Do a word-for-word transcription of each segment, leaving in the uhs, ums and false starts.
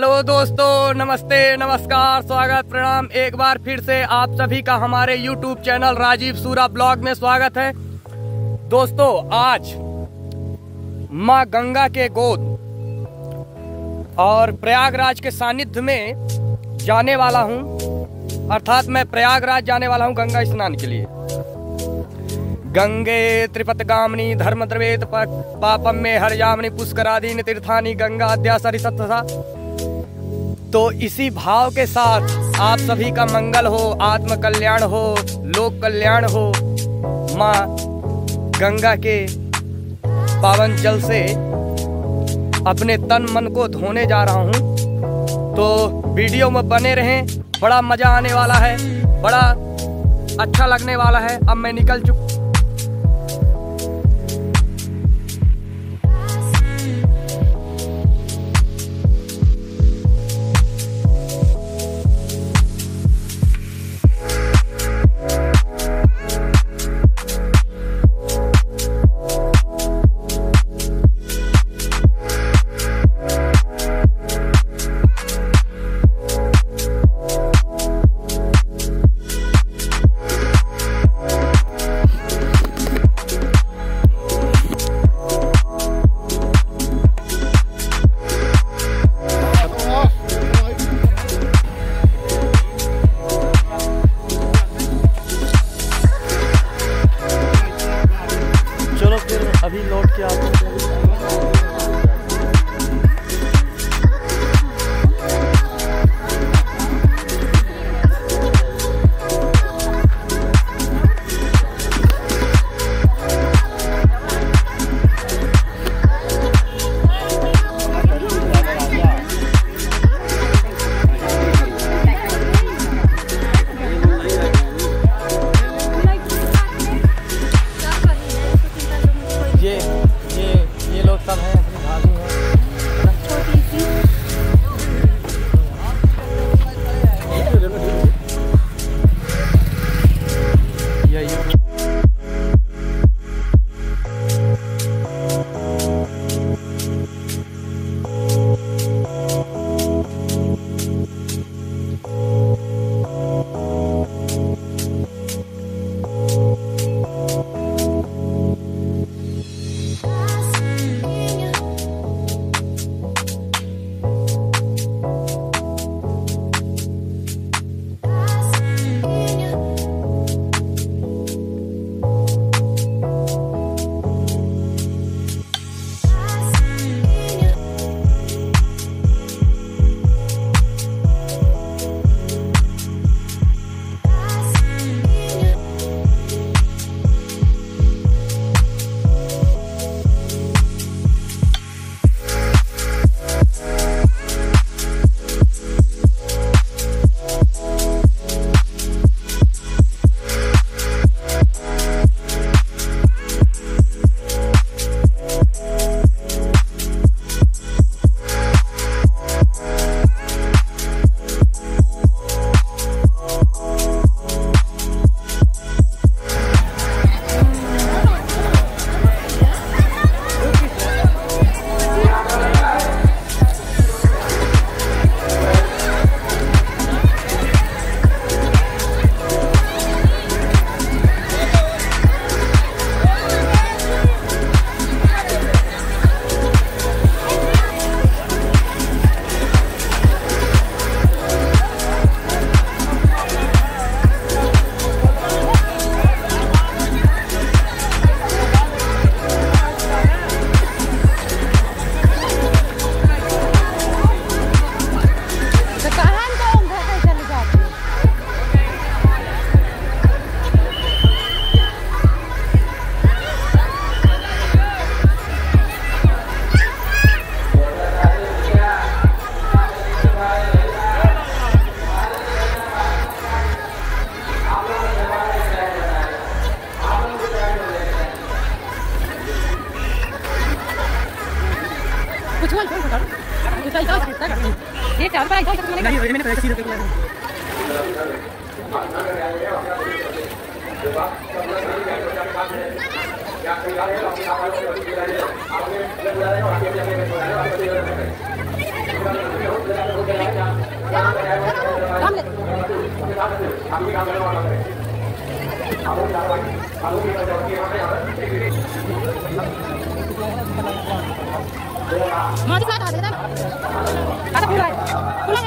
Hello दोस्तों, नमस्ते, नमस्कार, स्वागत, प्रणाम। एक बार फिर से आप सभी का हमारे यूट्यूब चैनल राजीव सूरा ब्लॉग में स्वागत है। दोस्तों, आज माँ गंगा के गोद और प्रयागराज के सानिध्य में जाने वाला हूँ, अर्थात मैं प्रयागराज जाने वाला हूँ गंगा स्नान के लिए। गंगे त्रिपथगामिनी धर्म द्रवेत पापम में हरयामिनी पुष्करादीन तीर्थानि गंगा अद्या सरिसत्तथा। तो इसी भाव के साथ आप सभी का मंगल हो, आत्म कल्याण हो, लोक कल्याण हो। माँ गंगा के पावन जल से अपने तन मन को धोने जा रहा हूँ। तो वीडियो में बने रहें, बड़ा मजा आने वाला है, बड़ा अच्छा लगने वाला है। अब मैं निकल चुका अभी लौट के आते हैं। ये ये ये लोग सब हैं, अपनी भाभी हैं, छोटी सी। ये ये ये चार बार नहीं, मैंने तो सीधे कर लिया। Mati sana ada kan? Ada pulang. Pulang.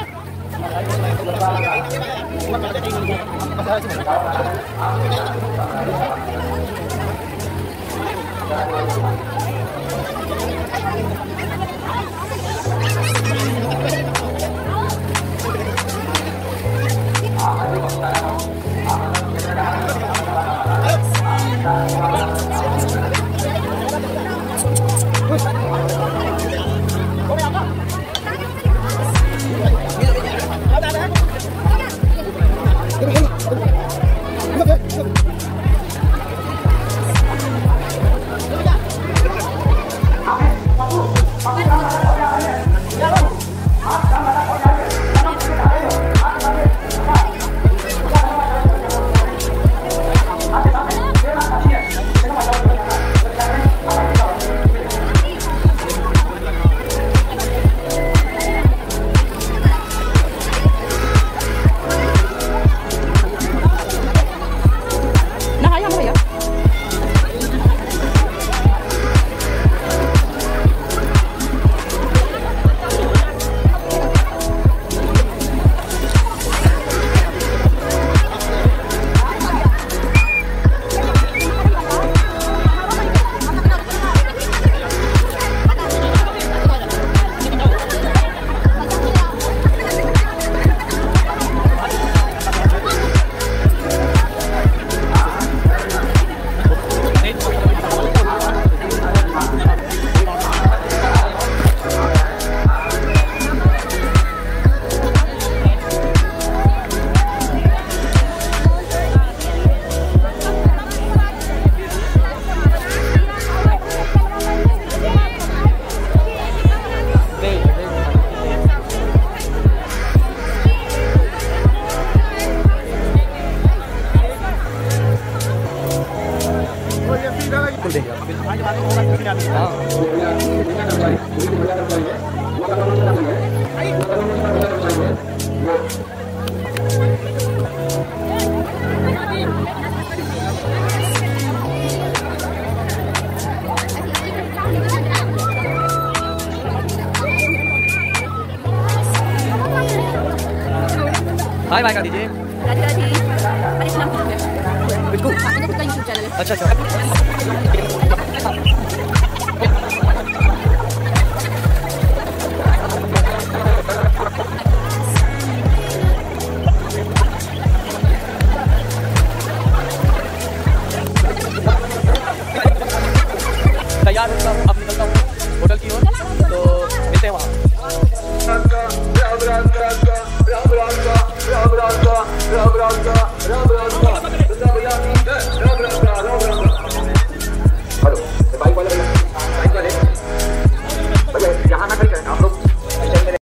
Hi bye कर दीजिए। राधे राधे। अरे नाम क्या है? बिल्कुल। हाँ, मैंने खुद का यूट्यूब चैनल है। अच्छा अच्छा।